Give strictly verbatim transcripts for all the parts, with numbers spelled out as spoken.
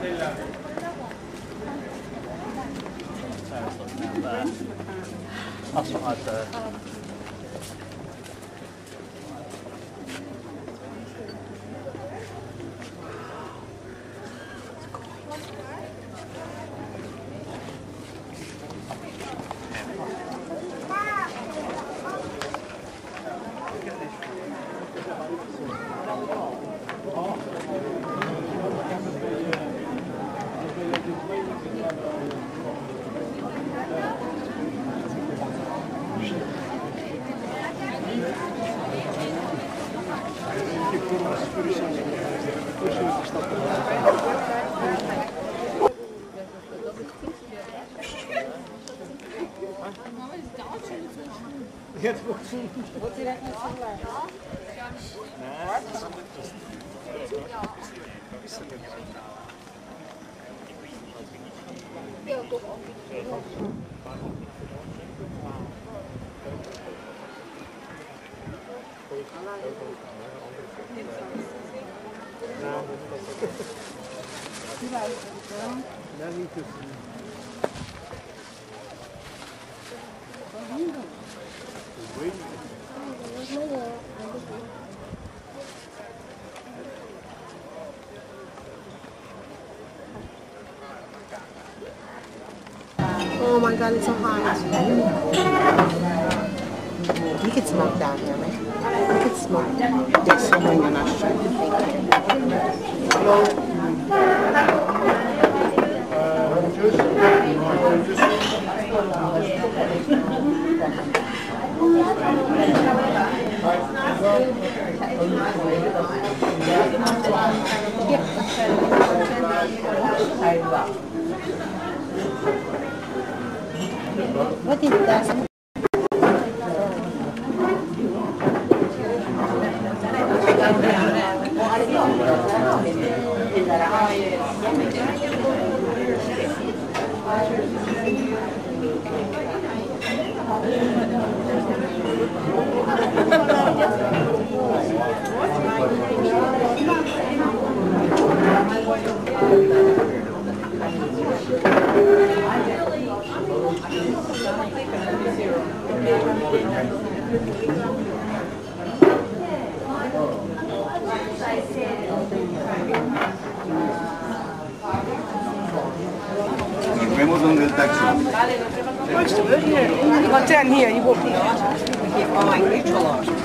That's what I'd do. Oh my god, it's so hot. You can smoke down here, man. You can smoke. Yes, I know you're not sure. What is that? Nos vemos donde el taxi. You got down here, you walk here. Oh my neutral options.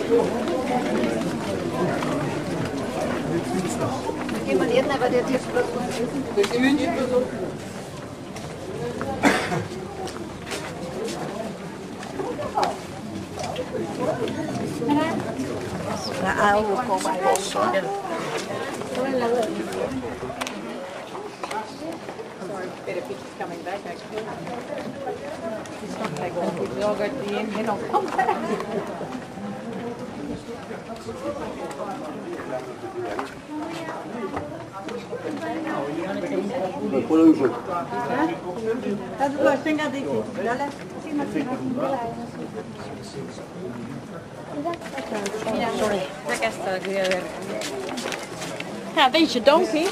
I will call my home. Better pictures coming back actually. It's not take all the we all go to the end, then I'll come back. Ja, weet je donkey?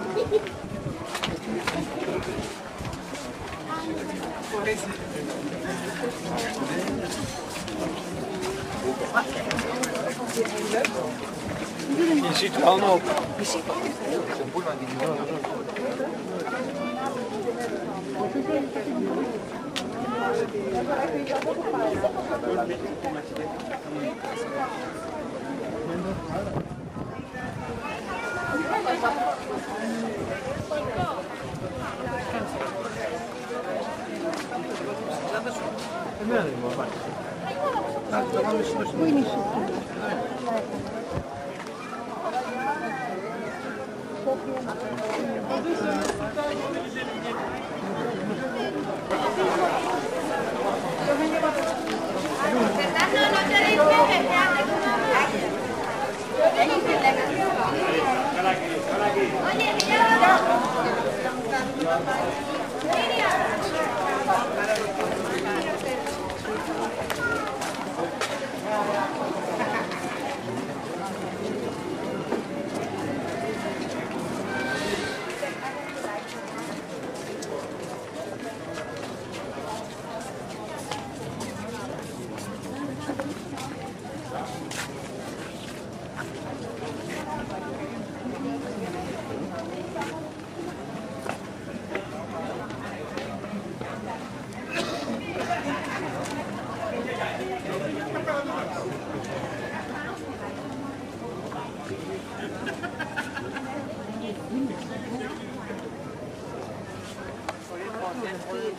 Je ziet wel nog.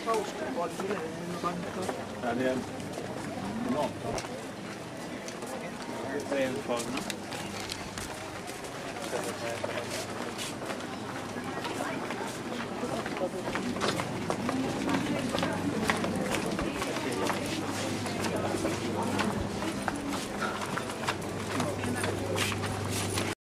Ja, det är något. Det är en form.